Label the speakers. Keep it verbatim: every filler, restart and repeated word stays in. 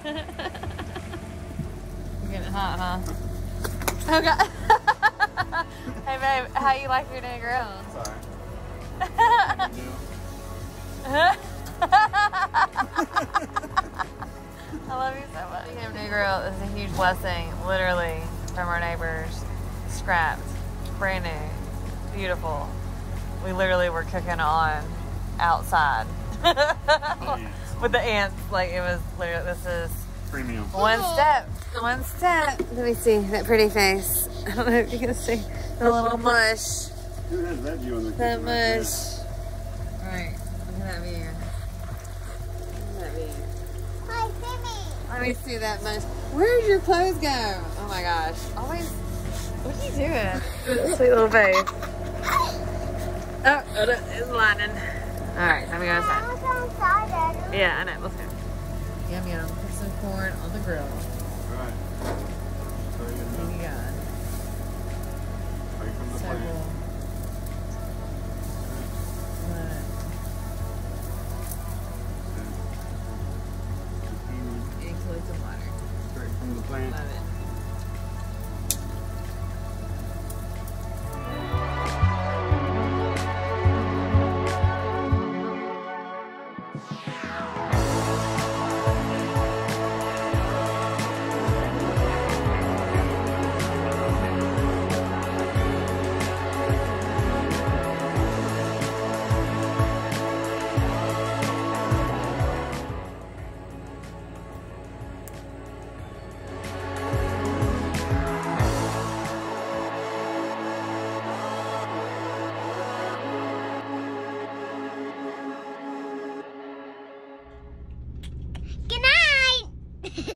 Speaker 1: Getting hot, huh? Oh God. Hey babe, how you like your new grill?
Speaker 2: Sorry.
Speaker 1: I love you so much. Your new grill is a huge blessing, literally, from our neighbors. Scrapped, brand new, beautiful. We literally were cooking on outside with the ants. Like it was literally, this is
Speaker 2: Premium.
Speaker 1: One step, one step. Let me see that pretty face. I don't know if you can see the little mush.
Speaker 2: Who has that view on the
Speaker 1: That
Speaker 2: kitchen
Speaker 1: mush. Alright, look at that view. Look at that view.
Speaker 3: Hi, Timmy.
Speaker 1: Let me see that mush. Where'd your clothes go? Oh my gosh. Always. What are you doing? Sweet little babe. Oh, oh, it's lining. Alright, let me go outside.
Speaker 3: I'm so excited.
Speaker 1: Yeah, I know. Let's go. Yum yum. Put some corn on the grill.
Speaker 2: Right. So you
Speaker 1: There
Speaker 2: know.
Speaker 1: you go.
Speaker 2: Right from the
Speaker 1: So
Speaker 2: plant.
Speaker 1: cool. Love it.
Speaker 2: Zucchini
Speaker 1: Include some water.
Speaker 2: straight from the plant.
Speaker 1: Love it.